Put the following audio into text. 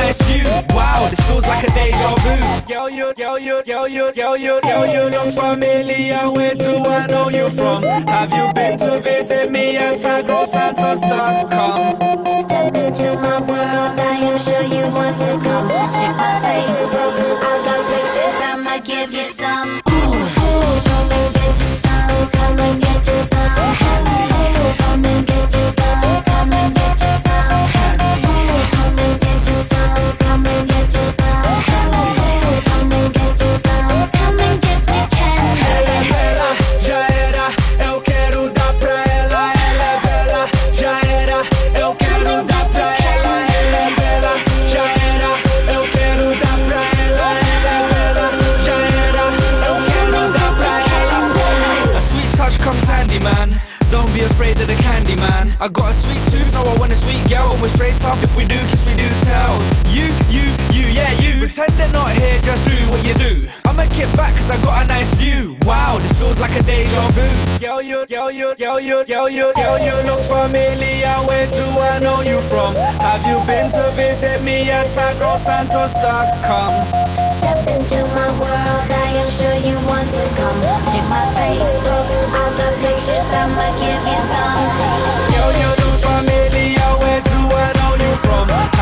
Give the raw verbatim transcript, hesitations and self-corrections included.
nice view. Wow, this feels like a deja vu. Girl, you, girl, you, girl, you, girl, you, girl, you look familiar. Where do I know you from? Have you been to visit me at tagro santos dot com? Step into my world, I am sure you want to come. Check my Facebook, I got pictures, I'ma give you some. Ooh, ooh, come and get you some, come and get you some. Ooh, come and get you some, come and get you some. Ooh, come and get you some, come and get you some. Ooh, come and get you some, come and get you candy. Ela já era, eu quero dar pra ela. Ela é bela, já era, eu quero dar pra ela. Ela é bela, já era, eu quero dar pra ela. Ela é bela, já era, eu quero dar pra ela. A sweet touch comes handy, man. Don't be afraid of the candy, man. I got a sweet tooth, no, I want a sweet girl. And we're straight up, if we do kiss, we do tell. You, you, you, yeah, you. Pretend they're not here, just do what you do. I'ma kick back cause I got a nice view. Wow, this feels like a deja vu. Girl, you, girl, you, girl, you, girl, you, girl, you look familiar. Where do I know you from? Have you been to visit me at tagro santos dot com? Step into my world, I am sure you want to come. Check my Facebook, I've got pictures, I'ma give you some. Girl, you look familiar. Where do I know you from?